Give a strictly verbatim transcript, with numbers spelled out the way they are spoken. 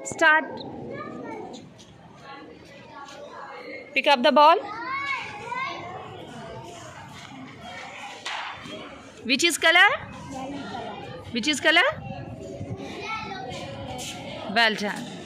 Start. Pick up the ball. Which is color? Which is color? Well done.